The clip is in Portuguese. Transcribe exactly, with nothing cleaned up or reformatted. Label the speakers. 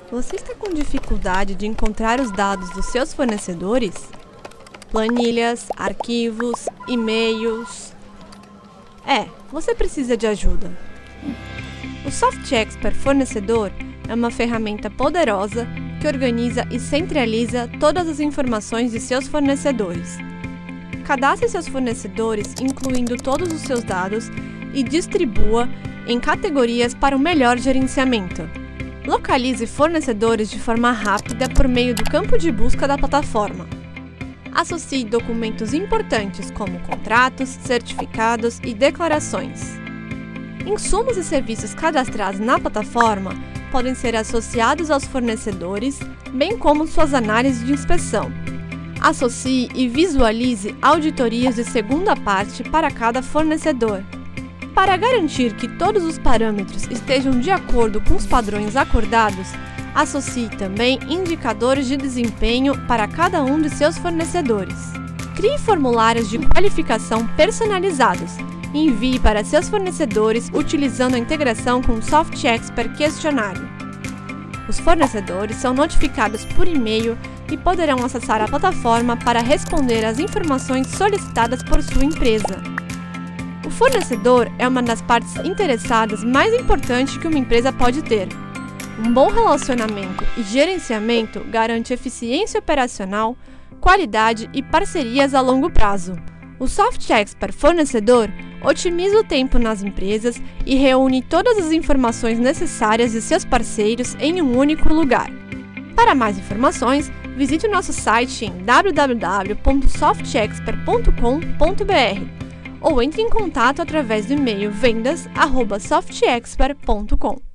Speaker 1: Você está com dificuldade de encontrar os dados dos seus fornecedores? Planilhas, arquivos, e-mails... É, você precisa de ajuda. O SoftExpert Fornecedor é uma ferramenta poderosa que organiza e centraliza todas as informações de seus fornecedores. Cadastre seus fornecedores, incluindo todos os seus dados, e distribua em categorias para um melhor gerenciamento. Localize fornecedores de forma rápida por meio do campo de busca da plataforma. Associe documentos importantes como contratos, certificados e declarações. Insumos e serviços cadastrados na plataforma podem ser associados aos fornecedores, bem como suas análises de inspeção. Associe e visualize auditorias de segunda parte para cada fornecedor. Para garantir que todos os parâmetros estejam de acordo com os padrões acordados, associe também indicadores de desempenho para cada um de seus fornecedores. Crie formulários de qualificação personalizados e envie para seus fornecedores utilizando a integração com o SoftExpert Questionário. Os fornecedores são notificados por e-mail e poderão acessar a plataforma para responder às informações solicitadas por sua empresa. O fornecedor é uma das partes interessadas mais importantes que uma empresa pode ter. Um bom relacionamento e gerenciamento garante eficiência operacional, qualidade e parcerias a longo prazo. O SoftExpert Fornecedor otimiza o tempo nas empresas e reúne todas as informações necessárias de seus parceiros em um único lugar. Para mais informações, visite o nosso site em w w w ponto softexpert ponto com ponto b r ou entre em contato através do e-mail vendas arroba softexpert ponto com.